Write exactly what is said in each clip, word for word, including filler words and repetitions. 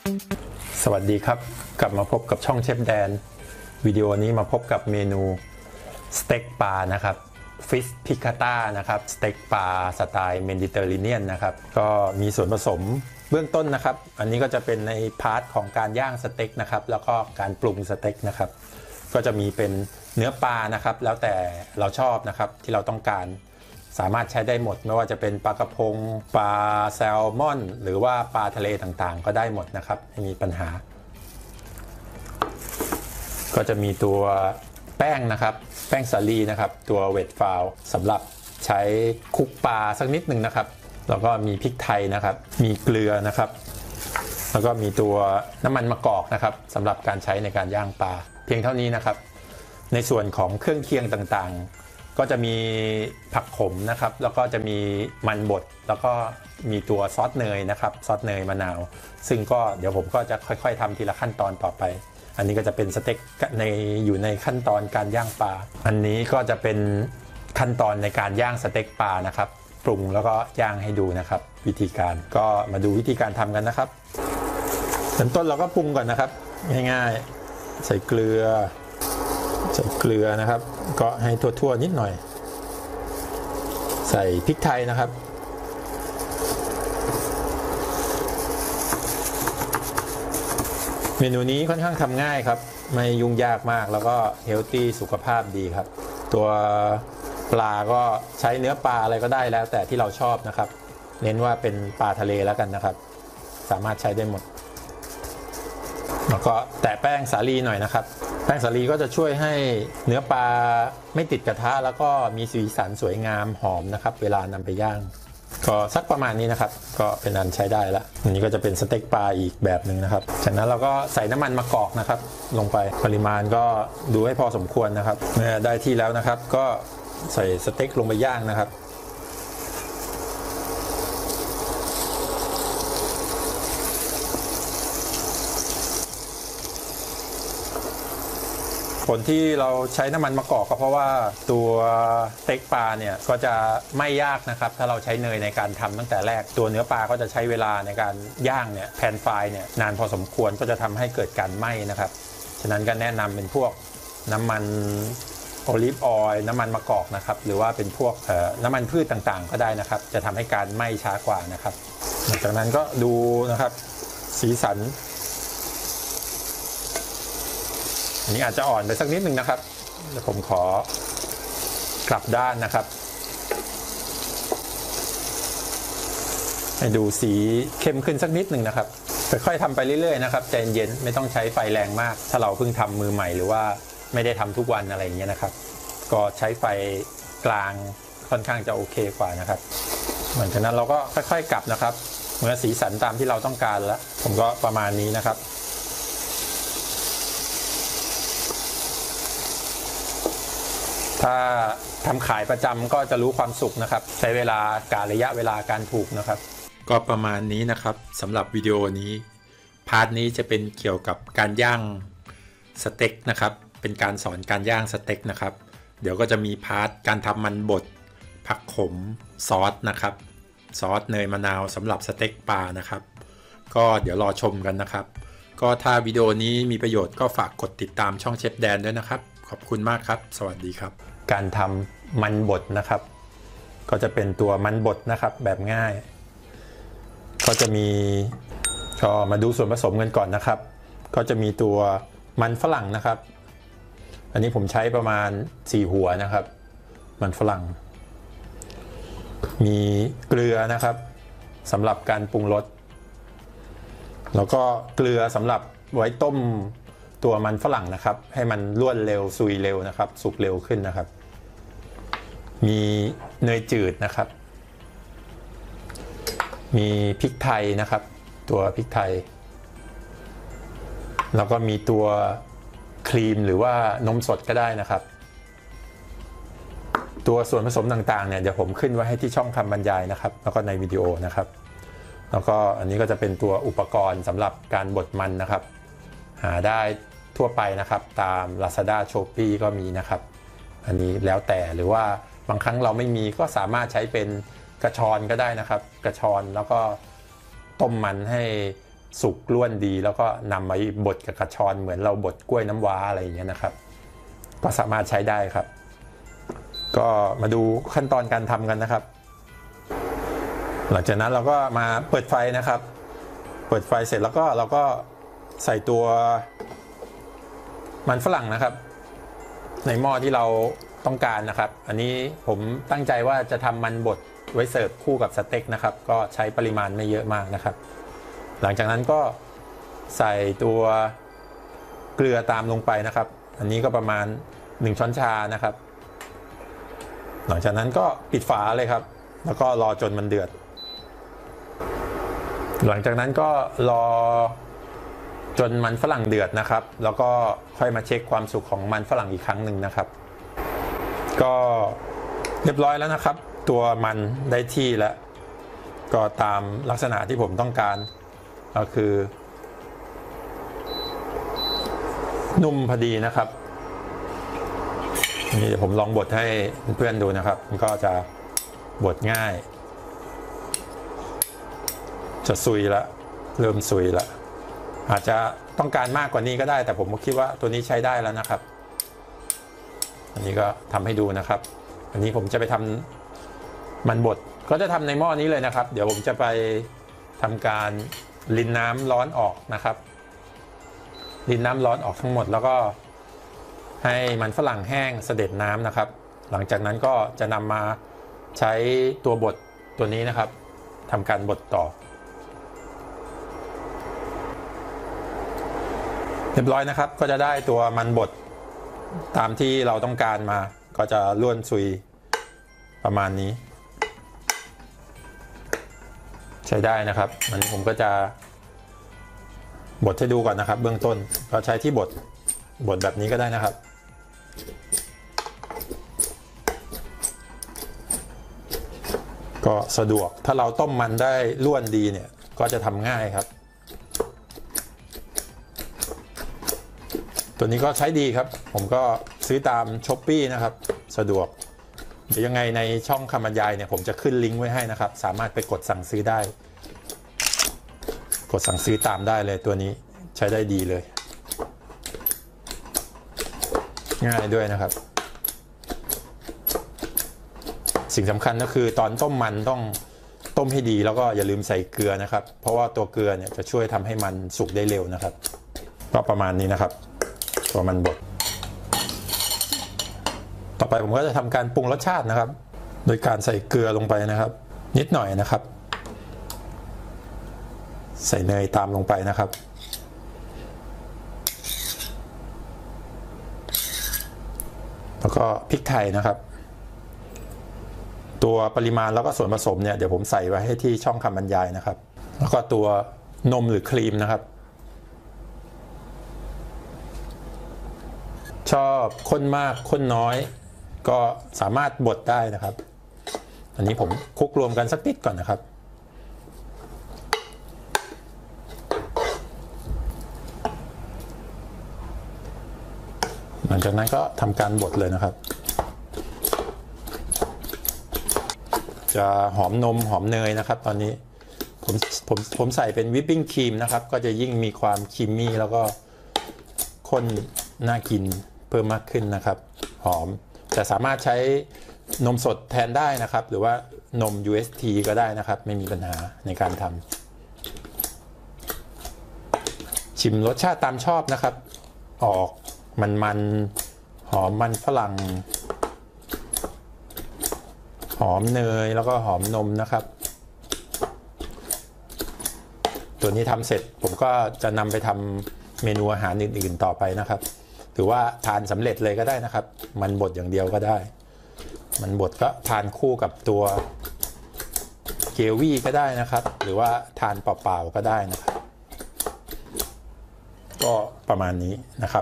สวัสดีครับกลับมาพบกับช่องเชฟแดนวิดีโอนี้มาพบกับเมนูสเต็กปลานะครับฟิชพิคาต้านะครับสเต็กปลาสไตล์เมดิเตอร์เรเนียนนะครับก็มีส่วนผสมเบื้องต้นนะครับอันนี้ก็จะเป็นในพาร์ทของการย่างสเต็กนะครับแล้วก็การปรุงสเต็กนะครับก็จะมีเป็นเนื้อปลานะครับแล้วแต่เราชอบนะครับที่เราต้องการสามารถใช้ได้หมดไม่ว่าจะเป็นปลากระพงปลาแซลมอนหรือว่าปลาทะเลต่างๆก็ได้หมดนะครับไม่มีปัญหาก็จะมีตัวแป้งนะครับแป้งสาลีนะครับตัวเวทฟาวสำหรับใช้คลุกปลาสักนิดหนึ่งนะครับแล้วก็มีพริกไทยนะครับมีเกลือนะครับแล้วก็มีตัวน้ำมันมะกอกนะครับสำหรับการใช้ในการย่างปลาเพียงเท่านี้นะครับในส่วนของเครื่องเคียงต่างๆก็จะมีผักขมนะครับแล้วก็จะมีมันบดแล้วก็มีตัวซอสเนยนะครับซอสเนยมะนาวซึ่งก็เดี๋ยวผมก็จะค่อยๆทำทีละขั้นตอนต่อไปอันนี้ก็จะเป็นสเต็กในอยู่ในขั้นตอนการย่างปลาอันนี้ก็จะเป็นขั้นตอนในการย่างสเต็กปลานะครับปรุงแล้วก็ย่างให้ดูนะครับวิธีการก็มาดูวิธีการทำกันนะครับเริ่มต้นเราก็ปรุงก่อนนะครับง่ายๆใส่เกลือใส่เกลือนะครับก็ให้ทั่วๆนิดหน่อยใส่พริกไทยนะครับเมนูนี้ค่อนข้างทำง่ายครับไม่ยุ่งยากมากแล้วก็เฮลตี้สุขภาพดีครับตัวปลาก็ใช้เนื้อปลาอะไรก็ได้แล้วแต่ที่เราชอบนะครับเน้นว่าเป็นปลาทะเลแล้วกันนะครับสามารถใช้ได้หมดแล้วก็แตะแป้งสาลีหน่อยนะครับแป้งสาลีก็จะช่วยให้เนื้อปลาไม่ติดกระทะแล้วก็มีสีสันสวยงามหอมนะครับเวลานำไปย่างก็สักประมาณนี้นะครับก็เป็นอันใช้ได้แล้วอันนี้ก็จะเป็นสเต็กปลาอีกแบบหนึ่งนะครับจากนั้นเราก็ใส่น้ำมันมะกอกนะครับลงไปปริมาณก็ดูให้พอสมควรนะครับเมื่อได้ที่แล้วนะครับก็ใส่สเต็กลงไปย่างนะครับผลที่เราใช้น้ำมันมะกอกก็เพราะว่าตัวสเต็กปลาเนี่ยก็จะไม่ยากนะครับถ้าเราใช้เนยในการทำตั้งแต่แรกตัวเนื้อปลาก็จะใช้เวลาในการย่างเนี่ยแผ่นไฟเนี่ยนานพอสมควรก็จะทำให้เกิดการไหม้นะครับฉะนั้นก็แนะนำเป็นพวกน้ำมันโอลิฟออยล์น้ำมันมะกอกนะครับหรือว่าเป็นพวกน้ำมันพืชต่างๆก็ได้นะครับจะทำให้การไหม้ช้ากว่านะครับหลังจากนั้นก็ดูนะครับสีสันอันนี้อาจจะอ่อนไปสักนิดนึงนะครับเดี๋ยวผมขอกลับด้านนะครับให้ดูสีเข้มขึ้นสักนิดนึงนะครับค่อยๆทำไปเรื่อยๆนะครับใจเย็นไม่ต้องใช้ไฟแรงมากถ้าเราเพิ่งทำมือใหม่หรือว่าไม่ได้ทำทุกวันอะไรอย่างเงี้ยนะครับก็ใช้ไฟกลางค่อนข้างจะโอเคกว่านะครับหลังจากนั้นเราก็ค่อยๆกลับนะครับเมื่อสีสันตามที่เราต้องการแล้วผมก็ประมาณนี้นะครับถ้าทำขายประจำก็จะรู้ความสุขนะครับใช้เวลาการระยะเวลาการผูกนะครับก็ประมาณนี้นะครับสำหรับวิดีโอนี้พาร์ทนี้จะเป็นเกี่ยวกับการย่างสเต็กนะครับเป็นการสอนการย่างสเต็กนะครับเดี๋ยวก็จะมีพาร์ทการทำมันบดผักขมซอสนะครับซอสเนยมะนาวสำหรับสเต็กปลานะครับก็เดี๋ยวรอชมกันนะครับก็ถ้าวิดีโอนี้มีประโยชน์ก็ฝากกดติดตามช่องเชฟแดนด้วยนะครับขอบคุณมากครับสวัสดีครับการทำมันบดนะครับก็จะเป็นตัวมันบดนะครับแบบง่ายก็จะมีก็มาดูส่วนผสมกันก่อนนะครับก็จะมีตัวมันฝรั่งนะครับอันนี้ผมใช้ประมาณสี่หัวนะครับมันฝรั่งมีเกลือนะครับสำหรับการปรุงรสแล้วก็เกลือสำหรับไว้ต้มตัวมันฝรั่งนะครับให้มันรวดเร็วซุยเร็วนะครับสุกเร็วขึ้นนะครับมีเนยจืดนะครับมีพริกไทยนะครับตัวพริกไทยแล้วก็มีตัวครีมหรือว่านมสดก็ได้นะครับตัวส่วนผสมต่างๆเนี่ยเดี๋ยวผมขึ้นไว้ให้ที่ช่องคำบรรยายนะครับแล้วก็ในวิดีโอนะครับแล้วก็อันนี้ก็จะเป็นตัวอุปกรณ์สำหรับการบดมันนะครับหาได้ทั่วไปนะครับตาม Lazada Shopee ก็มีนะครับอันนี้แล้วแต่หรือว่าบางครั้งเราไม่มีก็สามารถใช้เป็นกระชอนก็ได้นะครับกระชอนแล้วก็ต้มมันให้สุกล้วนดีแล้วก็นำมาบดกับกระชอนเหมือนเราบดกล้วยน้ำว้าอะไรอย่างเงี้ยนะครับก็สามารถใช้ได้ครับก็มาดูขั้นตอนการทำกันนะครับหลังจากนั้นเราก็มาเปิดไฟนะครับเปิดไฟเสร็จแล้วก็เราก็ใส่ตัวมันฝรั่งนะครับในหม้อที่เราต้องการนะครับอันนี้ผมตั้งใจว่าจะทำมันบดไว้เสิร์ฟคู่กับสเต็กนะครับก็ใช้ปริมาณไม่เยอะมากนะครับหลังจากนั้นก็ใส่ตัวเกลือตามลงไปนะครับอันนี้ก็ประมาณหนึ่งช้อนชานะครับหลังจากนั้นก็ปิดฝาเลยครับแล้วก็รอจนมันเดือดหลังจากนั้นก็รอจนมันฝรั่งเดือดนะครับแล้วก็ค่อยมาเช็คความสุกของมันฝรั่งอีกครั้งหนึ่งนะครับก็เรียบร้อยแล้วนะครับตัวมันได้ที่แล้วก็ตามลักษณะที่ผมต้องการก็คือนุ่มพอดีนะครับนี่เดี๋ยวผมลองบดให้เพื่อนดูนะครับมันก็จะบดง่ายจะซุยละเริ่มซุยละอาจจะต้องการมากกว่านี้ก็ได้แต่ผมคิดว่าตัวนี้ใช้ได้แล้วนะครับอันนี้ก็ทำให้ดูนะครับอันนี้ผมจะไปทำมันบดก็จะทำในหม้อนี้เลยนะครับเดี๋ยวผมจะไปทำการรินน้ำร้อนออกนะครับรินน้ำร้อนออกทั้งหมดแล้วก็ให้มันฝรั่งแห้งเสด็จน้ำนะครับหลังจากนั้นก็จะนำมาใช้ตัวบดตัวนี้นะครับทำการบดต่อเรียบร้อยนะครับก็จะได้ตัวมันบดตามที่เราต้องการมาก็จะล้วนซุยประมาณนี้ใช้ได้นะครับอันนี้ผมก็จะบดให้ดูก่อนนะครับเบื้องต้นก็ใช้ที่บดบดแบบนี้ก็ได้นะครับก็สะดวกถ้าเราต้มมันได้ล้วนดีเนี่ยก็จะทำง่ายครับตัวนี้ก็ใช้ดีครับผมก็ซื้อตาม ช้อปปี้ นะครับสะดวกเดี๋ยวยังไงในช่องคำบรรยายเนี่ยผมจะขึ้นลิงก์ไว้ให้นะครับสามารถไปกดสั่งซื้อได้กดสั่งซื้อตามได้เลยตัวนี้ใช้ได้ดีเลยง่ายด้วยนะครับสิ่งสำคัญก็คือตอนต้มมันต้องต้มให้ดีแล้วก็อย่าลืมใส่เกลือนะครับเพราะว่าตัวเกลือเนี่ยจะช่วยทำให้มันสุกได้เร็วนะครับก็ประมาณนี้นะครับตัวมันบดต่อไปผมก็จะทำการปรุงรสชาตินะครับโดยการใส่เกลือลงไปนะครับนิดหน่อยนะครับใส่เนยตามลงไปนะครับแล้วก็พริกไทยนะครับตัวปริมาณแล้วก็ส่วนผสมเนี่ยเดี๋ยวผมใส่ไว้ให้ที่ช่องคำบรรยายนะครับแล้วก็ตัวนมหรือครีมนะครับชอบข้นมากข้นน้อยก็สามารถบดได้นะครับอันนี้ผมคลุกรวมกันสักนิดก่อนนะครับหลังจากนั้นก็ทำการบดเลยนะครับจะหอมนมหอมเนยนะครับตอนนี้ผมผมผมใส่เป็นวิปปิ้งครีมนะครับก็จะยิ่งมีความครีมมี่แล้วก็ข้นน่ากินเพิ่มมากขึ้นนะครับหอมแต่สามารถใช้นมสดแทนได้นะครับหรือว่านม ยู เอส ที ก็ได้นะครับไม่มีปัญหาในการทำชิมรสชาติตามชอบนะครับออกมันมันหอมมันฝรั่งหอมเนยแล้วก็หอมนมนะครับตัวนี้ทำเสร็จผมก็จะนำไปทำเมนูอาหารอื่นๆต่อไปนะครับหรือว่าทานสำเร็จเลยก็ได้นะครับมันบดอย่างเดียวก็ได้มันบดก็ทานคู่กับตัวเกรวี่ก็ได้นะครับหรือว่าทานเปล่าๆก็ได้นะครับก็ประมาณนี้นะครับ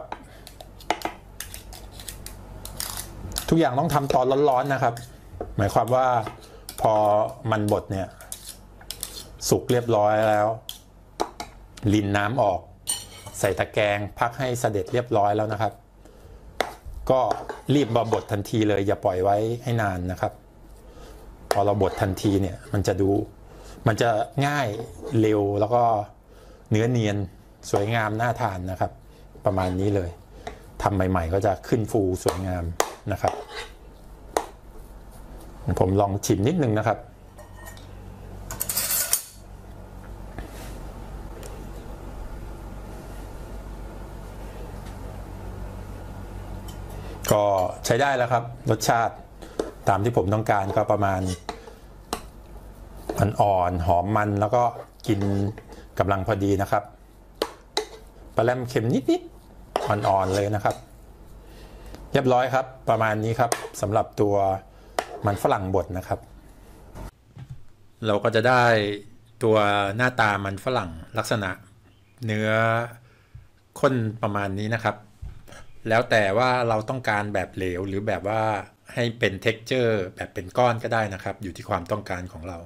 ทุกอย่างต้องทำตอนร้อนๆนะครับหมายความว่าพอมันบดเนี่ยสุกเรียบร้อยแล้วรินน้ำออกใส่ตะแกรงพักให้เสด็จเรียบร้อยแล้วนะครับก็รีบมาบดทันทีเลยอย่าปล่อยไว้ให้นานนะครับพอเราบดทันทีเนี่ยมันจะดูมันจะง่ายเร็วแล้วก็เนื้อเนียนสวยงามน่าทานนะครับประมาณนี้เลยทำใหม่ๆก็จะขึ้นฟูสวยงามนะครับผมลองชิมนิดนึงนะครับก็ใช้ได้แล้วครับรสชาติตามที่ผมต้องการก็ประมาณอ่อนๆหอมมันแล้วก็กินกำลังพอดีนะครับปลาแรมเค็มนิดๆอ่อนๆเลยนะครับเรียบร้อยครับประมาณนี้ครับสำหรับตัวมันฝรั่งบดนะครับเราก็จะได้ตัวหน้าตามันฝรั่งลักษณะเนื้อข้นประมาณนี้นะครับแล้วแต่ว่าเราต้องการแบบเหลวหรือแบบว่าให้เป็น texture แบบเป็นก้อนก็ได้นะครับอยู่ที่ความต้องการของเรา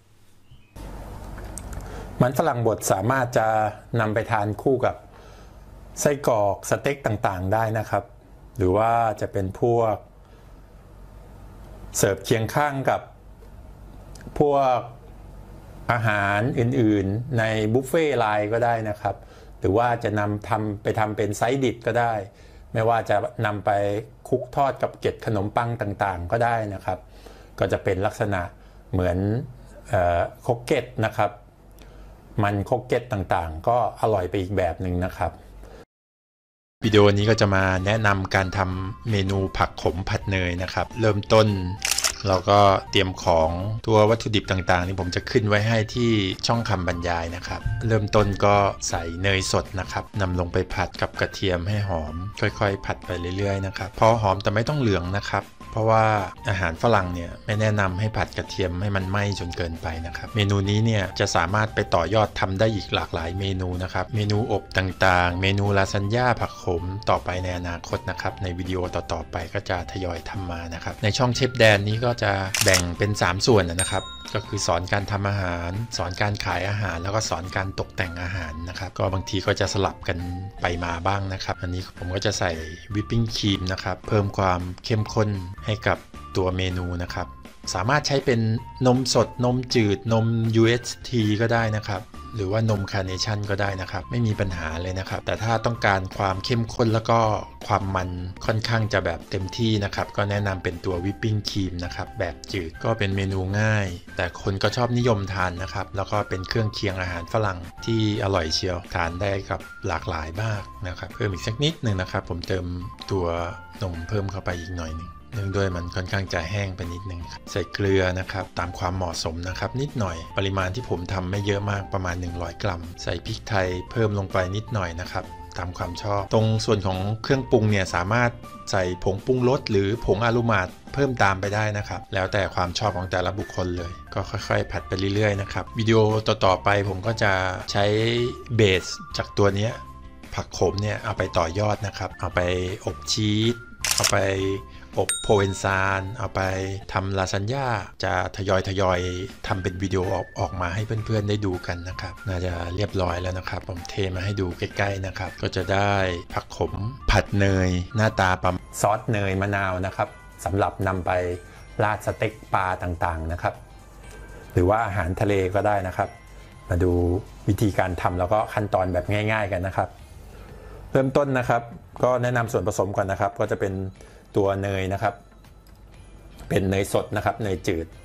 มันฝรั่งบดสามารถจะนำไปทานคู่กับไส้กรอกสเต็กต่างๆได้นะครับหรือว่าจะเป็นพวกเสิร์ฟเคียงข้างกับพวกอาหารอื่นๆในบุฟเฟ่ต์ไลน์ก็ได้นะครับหรือว่าจะนำทำไปทำเป็นไซส์ดิชก็ได้ไม่ว่าจะนำไปคลุกทอดกับเกล็ดขนมปังต่างๆก็ได้นะครับก็จะเป็นลักษณะเหมือนโคเก็ตนะครับมันโคเก็ตต่างๆก็อร่อยไปอีกแบบหนึ่งนะครับวิดีโอนี้ก็จะมาแนะนำการทำเมนูผักขมผัดเนยนะครับเริ่มต้นเราก็เตรียมของตัววัตถุดิบต่างๆนี่ผมจะขึ้นไว้ให้ที่ช่องคำบรรยายนะครับเริ่มต้นก็ใส่เนยสดนะครับนำลงไปผัดกับกระเทียมให้หอมค่อยๆผัดไปเรื่อยๆนะครับพอหอมแต่ไม่ต้องเหลืองนะครับเพราะว่าอาหารฝรั่งเนี่ยไม่แนะนำให้ผัดกระเทียมให้มันไหม้จนเกินไปนะครับเมนูนี้เนี่ยจะสามารถไปต่อยอดทำได้อีกหลากหลายเมนูนะครับเมนูอบต่างๆเมนูลาซานญ่าผักขมต่อไปในอนาคตนะครับในวิดีโอต่อๆไปก็จะทยอยทำมานะครับในช่องเชฟแดนนี้ก็จะแบ่งเป็นสามส่วนนะครับก็คือสอนการทำอาหารสอนการขายอาหารแล้วก็สอนการตกแต่งอาหารนะครับก็บางทีก็จะสลับกันไปมาบ้างนะครับอันนี้ผมก็จะใส่วิปปิ้งครีมนะครับเพิ่มความเข้มข้นให้กับตัวเมนูนะครับสามารถใช้เป็นนมสดนมจืดนม ยู เอช ที ก็ได้นะครับหรือว่านมคาร์เนชั่นก็ได้นะครับไม่มีปัญหาเลยนะครับแต่ถ้าต้องการความเข้มข้นแล้วก็ความมันค่อนข้างจะแบบเต็มที่นะครับก็แนะนำเป็นตัววิปปิ้งครีมนะครับแบบจืดก็เป็นเมนูง่ายแต่คนก็ชอบนิยมทานนะครับแล้วก็เป็นเครื่องเคียงอาหารฝรั่งที่อร่อยเชียวทานได้กับหลากหลายมากนะครับเพิ่มอีกสักนิดนึงนะครับผมเติมตัวนมเพิ่มเข้าไปอีกหน่อยนึงเนื่องด้วยมันค่อนข้างจะแห้งไปนิดนึงใส่เกลือนะครับตามความเหมาะสมนะครับนิดหน่อยปริมาณที่ผมทำไม่เยอะมากประมาณหนึ่งร้อยกรัมใส่พริกไทยเพิ่มลงไปนิดหน่อยนะครับตามความชอบตรงส่วนของเครื่องปรุงเนี่ยสามารถใส่ผงปรุงรสหรือผงอารูมาตเพิ่มตามไปได้นะครับแล้วแต่ความชอบของแต่ละบุคคลเลยก็ค่อยๆผัดไปเรื่อยๆนะครับวิดีโอต่อๆไปผมก็จะใช้เบสจากตัวนี้ผักขมเนี่ยเอาไปต่อยอดนะครับเอาไปอบชีสเอาไปอบโพเอนซานเอาไปทำลาซานญ่าจะทยอยทยอยทำเป็นวิดีโอออกออกมาให้เพื่อนๆได้ดูกันนะครับน่าจะเรียบร้อยแล้วนะครับผมเทมาให้ดูใกล้ๆนะครับก็จะได้ผักขมผัดเนยหน้าตาประมาณซอสเนยมะนาวนะครับสำหรับนำไปราดสเต็กปลาต่างๆนะครับหรือว่าอาหารทะเลก็ได้นะครับมาดูวิธีการทำแล้วก็ขั้นตอนแบบง่ายๆกันนะครับเริ่มต้นนะครับก็แนะนำส่วนผสมก่อนนะครับก็จะเป็นตัวเนยนะครับเป็นเนยสดนะครับเนยจืด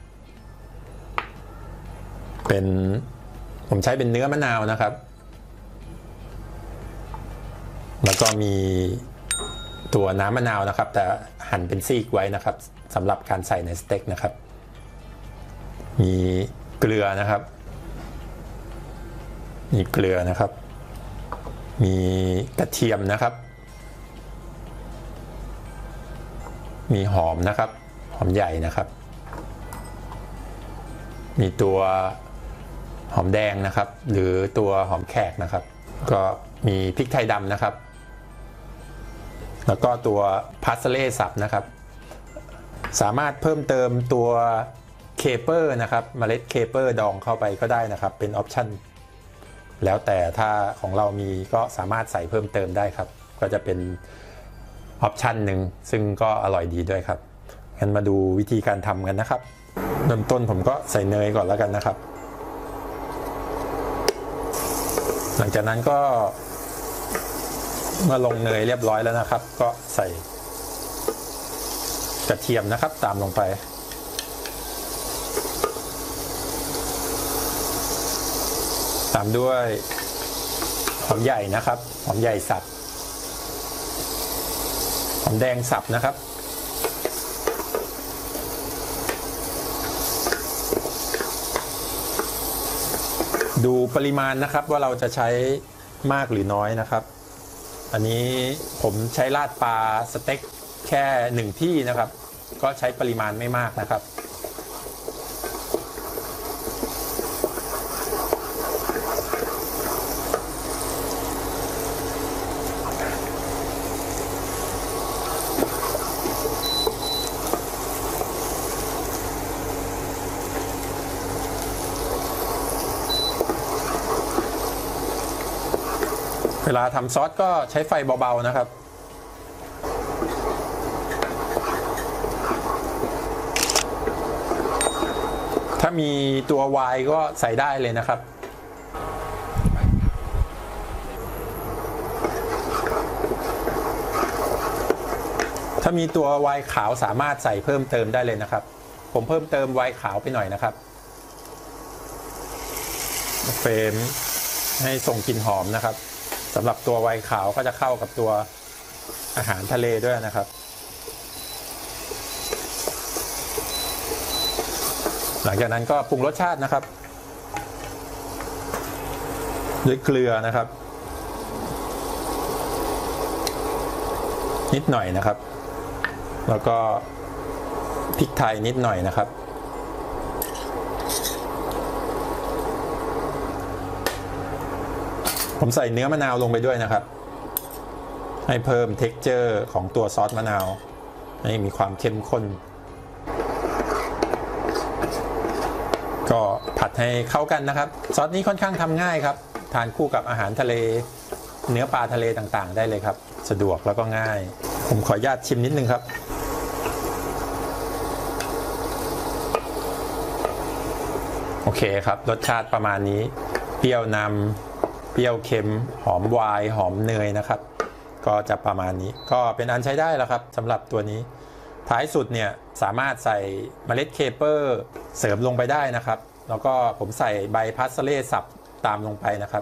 เป็นผมใช้เป็นเนื้อมะนาวนะครับแล้วก็มีตัวน้ำมะนาวนะครับแต่หั่นเป็นซีกไว้นะครับสำหรับการใส่ในสเต็กนะครับมีเกลือนะครับมีเกลือนะครับมีกระเทียมนะครับมีหอมนะครับหอมใหญ่นะครับมีตัวหอมแดงนะครับหรือตัวหอมแขกนะครับก็มีพริกไทยดำนะครับแล้วก็ตัวพาสเล่สับนะครับสามารถเพิ่มเติมตัวเคเปอร์นะครับเมล็ดเคเปอร์ดองเข้าไปก็ได้นะครับเป็นออปชั่นแล้วแต่ถ้าของเรามีก็สามารถใส่เพิ่มเติมได้ครับก็จะเป็นออปชันหนึ่งซึ่งก็อร่อยดีด้วยครับงั้นมาดูวิธีการทำกันนะครับเริ่มต้นผมก็ใส่เนยก่อนแล้วกันนะครับหลังจากนั้นก็เมื่อลงเนยเรียบร้อยแล้วนะครับก็ใส่กระเทียมนะครับตามลงไปตามด้วยหอมใหญ่นะครับหอมใหญ่สับหอมแดงสับนะครับดูปริมาณนะครับว่าเราจะใช้มากหรือน้อยนะครับอันนี้ผมใช้ราดปลาสเต็กแค่หนึ่งที่นะครับก็ใช้ปริมาณไม่มากนะครับเวลาทำซอสก็ใช้ไฟเบาๆนะครับถ้ามีตัวไวน์ก็ใส่ได้เลยนะครับถ้ามีตัวไวน์ขาวสามารถใส่เพิ่มเติมได้เลยนะครับผมเพิ่มเติมไวน์ขาวไปหน่อยนะครับเฟรมให้ส่งกลิ่นหอมนะครับสำหรับตัวไวน์ขาวก็จะเข้ากับตัวอาหารทะเลด้วยนะครับหลังจากนั้นก็ปรุงรสชาตินะครับด้วยเกลือนะครับนิดหน่อยนะครับแล้วก็พริกไทยนิดหน่อยนะครับผมใส่เนื้อมะนาวลงไปด้วยนะครับให้เพิ่ม เท็กเจอร์ ของตัวซอสมะนาวให้มีความเข้มข้นก็ผัดให้เข้ากันนะครับซอสนี้ค่อนข้างทำง่ายครับทานคู่กับอาหารทะเลเนื้อปลาทะเลต่างๆได้เลยครับสะดวกแล้วก็ง่ายผมขออนุญาตชิมนิดนึงครับโอเคครับรสชาติประมาณนี้เปรี้ยวนำเปรี้ยวเค็มหอมไวน์หอมเนยนะครับก็จะประมาณนี้ก็เป็นอันใช้ได้แล้วครับสำหรับตัวนี้ท้ายสุดเนี่ยสามารถใส่เมล็ดเคเปอร์เสริมลงไปได้นะครับแล้วก็ผมใส่ใบพาสเล่สับตามลงไปนะครับ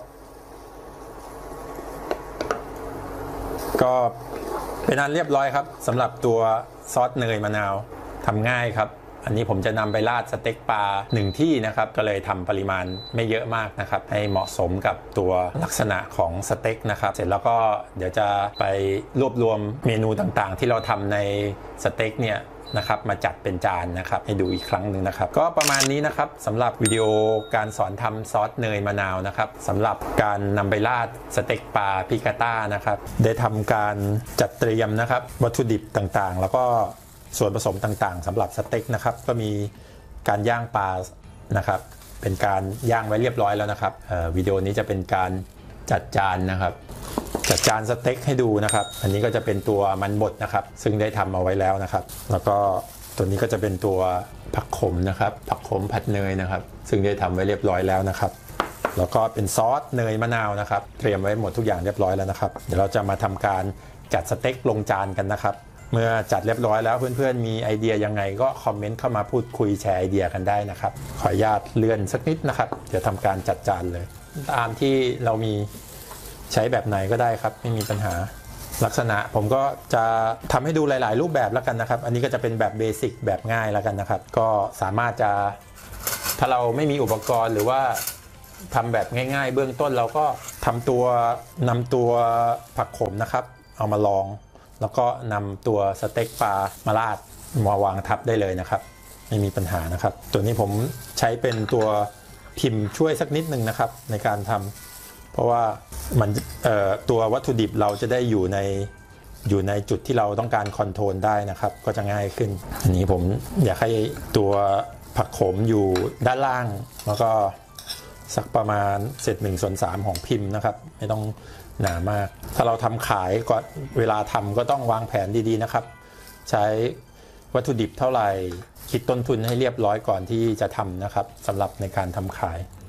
ก็เป็นอันเรียบร้อยครับสำหรับตัวซอสเนยมะนาวทำง่ายครับอันนี้ผมจะนำไปราดสเต็กปลาหนึ่งที่นะครับก็เลยทำปริมาณไม่เยอะมากนะครับให้เหมาะสมกับตัวลักษณะของสเต็กนะครับเสร็จแล้วก็เดี๋ยวจะไปรวบรวมเมนูต่างๆที่เราทำในสเต็กเนี่ยนะครับมาจัดเป็นจานนะครับให้ดูอีกครั้งหนึ่งนะครับก็ประมาณนี้นะครับสำหรับวิดีโอการสอนทำซอสเนยมะนาวนะครับสำหรับการนำไปราดสเต็กปลาพิกาต้านะครับได้ทำการจัดเตรียมนะครับวัตถุดิบต่างๆแล้วก็ส่วนผสมต่างๆสำหรับสเต็กนะครับก็มีการย่างปลานะครับเป็นการย่างไว้เรียบร้อยแล้วนะครับวิดีโอนี้จะเป็นการจัดจานนะครับจัดจานสเต็กให้ดูนะครับอันนี้ก็จะเป็นตัวมันบดนะครับซึ่งได้ทำเอาไว้แล้วนะครับแล้วก็ตัวนี้ก็จะเป็นตัวผักขมนะครับผักขมผัดเนยนะครับซึ่งได้ทำไว้เรียบร้อยแล้วนะครับแล้วก็เป็นซอสเนยมะนาวนะครับเตรียมไว้หมดทุกอย่างเรียบร้อยแล้วนะครับเดี๋ยวเราจะมาทำการจัดสเต็กลงจานกันนะครับเมื่อจัดเรียบร้อยแล้วเพื่อนๆมีไอเดียยังไงก็คอมเมนต์เข้ามาพูดคุยแชร์ไอเดียกันได้นะครับขออนุญาตเลื่อนสักนิดนะครับเดี๋ยวทำการจัดจานเลยตามที่เรามีใช้แบบไหนก็ได้ครับไม่มีปัญหาลักษณะผมก็จะทำให้ดูหลายๆรูปแบบแล้วกันนะครับอันนี้ก็จะเป็นแบบเบสิกแบบง่ายแล้วกันนะครับก็สามารถจะถ้าเราไม่มีอุปกรณ์หรือว่าทำแบบง่ายๆเบื้องต้นเราก็ทำตัวนำตัวผักขมนะครับเอามาลองแล้วก็นำตัวสเต็กปลามาราดมาวางทับได้เลยนะครับไม่มีปัญหานะครับตัวนี้ผมใช้เป็นตัวพิมพ์ช่วยสักนิดนึงนะครับในการทำเพราะว่ามันตัววัตถุดิบเราจะได้อยู่ในอยู่ในจุดที่เราต้องการคอนโทรลได้นะครับก็จะง่ายขึ้นอันนี้ผมอยากให้ตัวผักขมอยู่ด้านล่างแล้วก็สักประมาณเศษหนึ่งส่วนสามของพิมพ์นะครับไม่ต้องหนามากถ้าเราทำขายก็เวลาทำก็ต้องวางแผนดีๆนะครับใช้วัตถุดิบเท่าไหร่คิดต้นทุนให้เรียบร้อยก่อนที่จะทำนะครับสำหรับในการทำขาย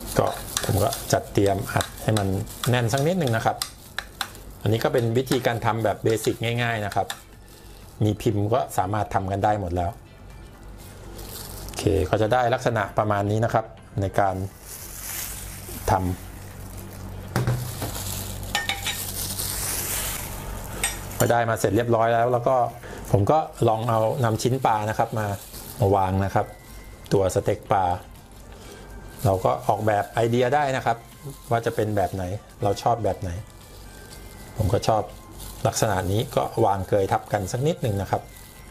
ก็ผมก็จัดเตรียมอัดให้มันแน่นสักนิดนึงนะครับอันนี้ก็เป็นวิธีการทำแบบเบสิกง่ายๆนะครับมีพิมพ์ก็สามารถทำกันได้หมดแล้วโอเคก็จะได้ลักษณะประมาณนี้นะครับในการทำพอได้มาเสร็จเรียบร้อยแล้วแล้วก็ผมก็ลองเอานำชิ้นปลานะครับมามาวางนะครับตัวสเต็กปลาเราก็ออกแบบไอเดียได้นะครับว่าจะเป็นแบบไหนเราชอบแบบไหนผมก็ชอบลักษณะนี้ก็วางเกยทับกันสักนิดหนึ่งนะครับ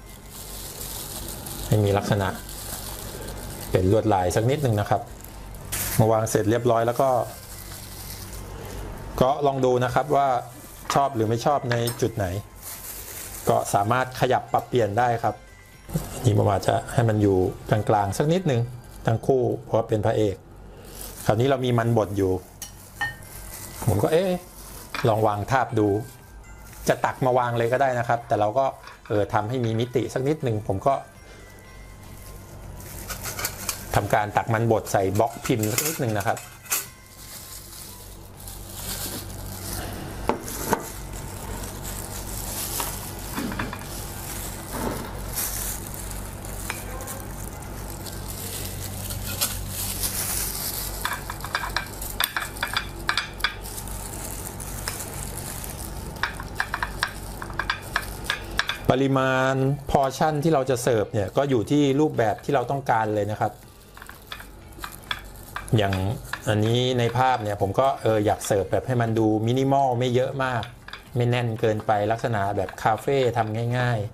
ให้มีลักษณะเป็นลวดลายสักนิดหนึ่งนะครับมาวางเสร็จเรียบร้อยแล้วก็ก็ลองดูนะครับว่าชอบหรือไม่ชอบในจุดไหนก็สามารถขยับปรับเปลี่ยนได้ครับนี่ผมอาจจะให้มันอยู่กลางๆสักนิดหนึ่งทั้งคู่เพราะเป็นพระเอกคราวนี้เรามีมันบดอยู่ผมก็เอ๊ะลองวางทาบดูจะตักมาวางเลยก็ได้นะครับแต่เราก็เออทำให้มีมิติสักนิดหนึ่งผมก็ทำการตักมันบดใส่บล็อกพิมพ์สักนิดหนึ่งนะครับปริมาณพอร์ชั่นที่เราจะเสิร์ฟเนี่ยก็อยู่ที่รูปแบบที่เราต้องการเลยนะครับอย่างอันนี้ในภาพเนี่ยผมก็เอออยากเสิร์ฟแบบให้มันดูมินิมอลไม่เยอะมากไม่แน่นเกินไปลักษณะแบบคาเฟ่ทำง่าย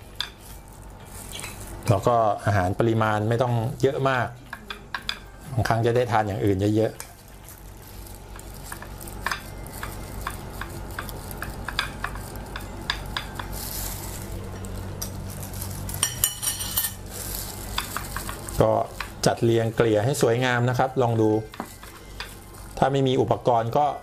ๆแล้วก็อาหารปริมาณไม่ต้องเยอะมากบางครั้งจะได้ทานอย่างอื่นเยอะก็จัดเรียงเกลี่ยให้สวยงามนะครับลองดูถ้าไม่มีอุปกรณ์ก็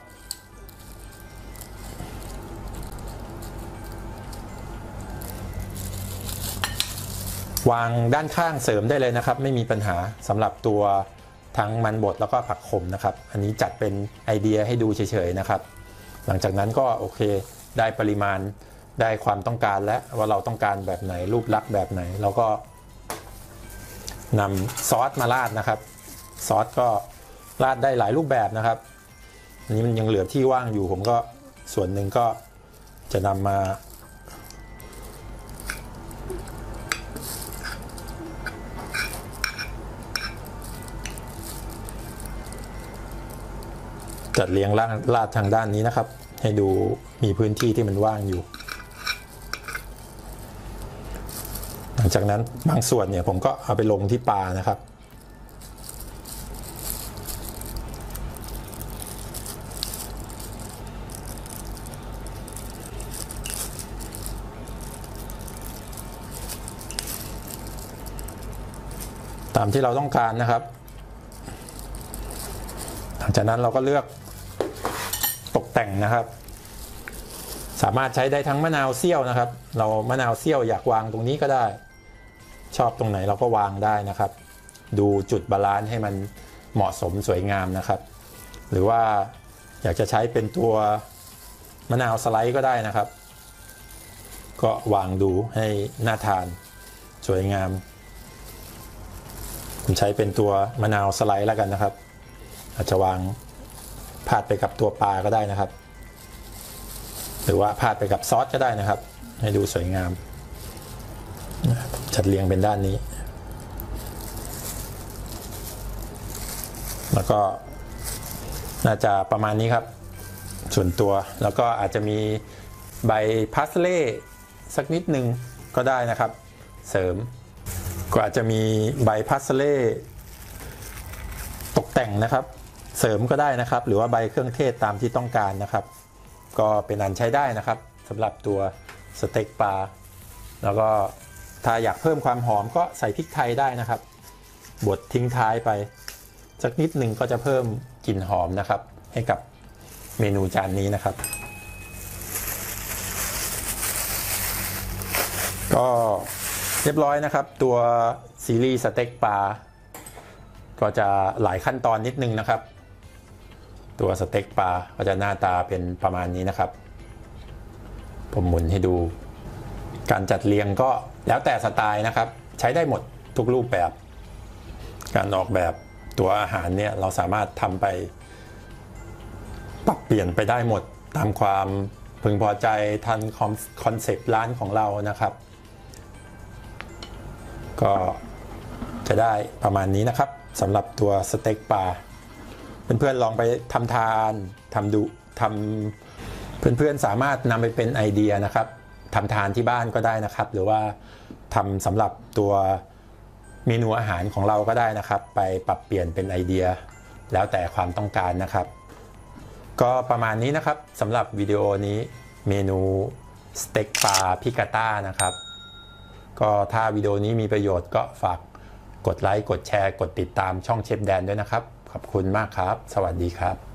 วางด้านข้างเสริมได้เลยนะครับไม่มีปัญหาสำหรับตัวทั้งมันบดแล้วก็ผักขมนะครับอันนี้จัดเป็นไอเดียให้ดูเฉยๆนะครับหลังจากนั้นก็โอเคได้ปริมาณได้ความต้องการและว่าเราต้องการแบบไหนรูปลักษณ์แบบไหนเราก็นำซอสมาราดนะครับซอสก็ราดได้หลายรูปแบบนะครับอันนี้มันยังเหลือที่ว่างอยู่ผมก็ส่วนหนึ่งก็จะนำมาจัดเรียงราดทางด้านนี้นะครับให้ดูมีพื้นที่ที่มันว่างอยู่หลังจากนั้นบางส่วนเนี่ยผมก็เอาไปลงที่ปลานะครับตามที่เราต้องการนะครับหลังจากนั้นเราก็เลือกตกแต่งนะครับสามารถใช้ได้ทั้งมะนาวเสี้ยวนะครับเรามะนาวเสี้ยวอยากวางตรงนี้ก็ได้ชอบตรงไหนเราก็วางได้นะครับดูจุดบาลานซ์ให้มันเหมาะสมสวยงามนะครับหรือว่าอยากจะใช้เป็นตัวมะนาวสไลด์ก็ได้นะครับก็วางดูให้น่าทานสวยงามผมใช้เป็นตัวมะนาวสไลด์แล้วกันนะครับอาจจะวางพาดไปกับตัวปลาก็ได้นะครับหรือว่าพาดไปกับซอสก็ได้นะครับให้ดูสวยงามจัดเรียงเป็นด้านนี้แล้วก็น่าจะประมาณนี้ครับส่วนตัวแล้วก็อาจจะมีใบพาสเล่สักนิดนึงก็ได้นะครับเสริมก็อาจจะมีใบพาสเล่ตกแต่งนะครับเสริมก็ได้นะครับหรือว่าใบเครื่องเทศตามที่ต้องการนะครับก็เป็นอันใช้ได้นะครับสำหรับตัวสเต็กปลาแล้วก็ถ้าอยากเพิ่มความหอมก็ใส่พริกไทยได้นะครับบดทิ้งท้ายไปสักนิดหนึ่งก็จะเพิ่มกลิ่นหอมนะครับให้กับเมนูจานนี้นะครับก็เรียบร้อยนะครับตัวซีรีส์สเต็กปลาก็จะหลายขั้นตอนนิดนึงนะครับตัวสเต็กปลาก็จะหน้าตาเป็นประมาณนี้นะครับผมหมุนให้ดูการจัดเรียงก็แล้วแต่สไตล์นะครับใช้ได้หมดทุกรูปแบบการออกแบบตัวอาหารเนี่ยเราสามารถทำไปปรับเปลี่ยนไปได้หมดตามความพึงพอใจทันคอนเซปต์ร้านของเรานะครับก็จะได้ประมาณนี้นะครับสำหรับตัวสเต็กปลาเพื่อนๆลองไปทำทานทำดูทำเพื่อนๆสามารถนำไปเป็นไอเดียนะครับทำทานที่บ้านก็ได้นะครับหรือว่าทำสำหรับตัวเมนูอาหารของเราก็ได้นะครับไปปรับเปลี่ยนเป็นไอเดียแล้วแต่ความต้องการนะครับก็ประมาณนี้นะครับสำหรับวิดีโอนี้เมนูสเต็กปลาพิกาต้านะครับก็ถ้าวิดีโอนี้มีประโยชน์ก็ฝากกดไลค์กดแชร์กดติดตามช่องเชฟแดนด้วยนะครับขอบคุณมากครับสวัสดีครับ